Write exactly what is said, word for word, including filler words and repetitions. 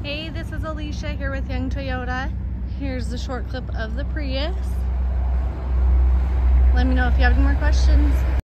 Hey, this is Alicia here with Young Toyota. Here's the short clip of the Prius. Let me know if you have any more questions.